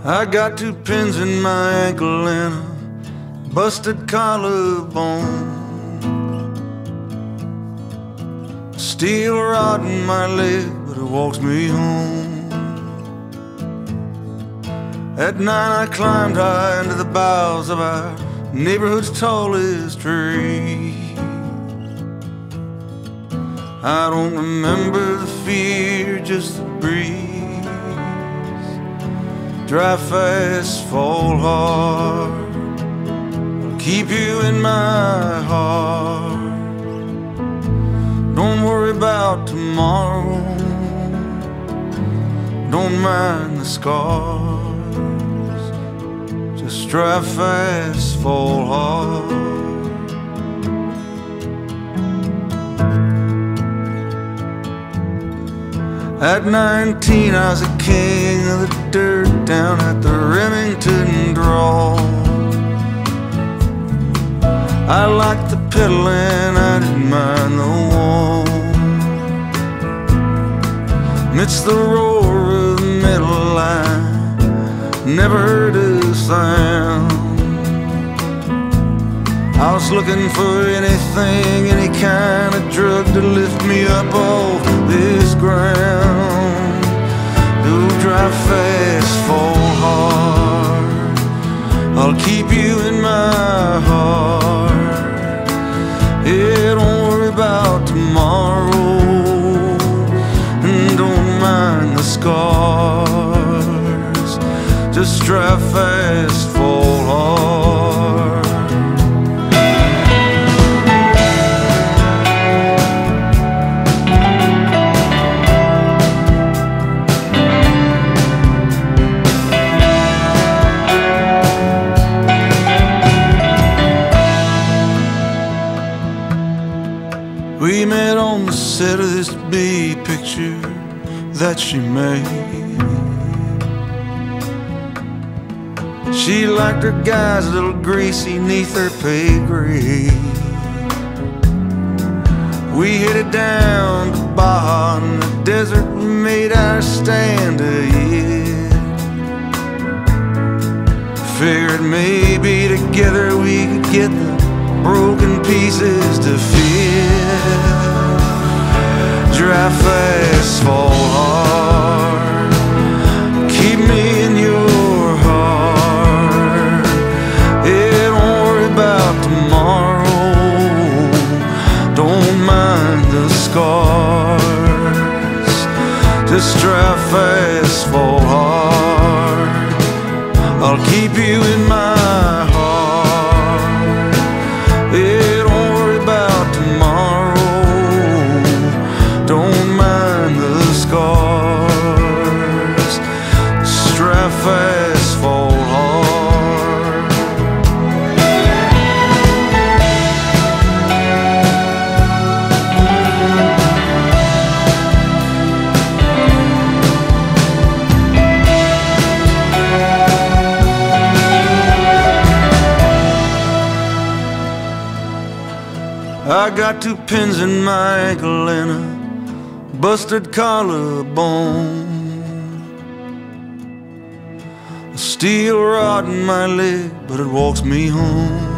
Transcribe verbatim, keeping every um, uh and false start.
I got two pins in my ankle and a busted collarbone, a steel rod in my leg, but it walks me home. At night I climbed high into the boughs of our neighborhood's tallest tree. I don't remember the fear, just the breeze. Drive fast, fall hard, I'll keep you in my heart. Don't worry about tomorrow, don't mind the scars. Just drive fast, fall hard. At nineteen I was a king of the dirt down at the Remington Draw. I liked the pedaling, I didn't mind the wall. Amidst the roar of the metal I never heard a sound. I was looking for anything, any kind of drug to lift me up off this ground. Go drive fast, fall hard, I'll keep you in my heart. Yeah, don't worry about tomorrow, and don't mind the scars. Just drive fast, fall hard. We met on the set of this big picture that she made. She liked her guys a little greasy neath her pay grade. We headed down to Baja in the desert, we made our stand ahead. Figured maybe together we could get the broken pieces to fit. Drive fast, fall hard, keep me in your heart. Yeah, don't worry about tomorrow, don't mind the scars. Just drive fast, fall hard, I'll keep you in my heart. Yeah, don't worry about tomorrow, don't mind the scars. Drive fast, fall hard. I got two pins in my ankle and a busted collarbone, a steel rod in my leg, but it walks me home.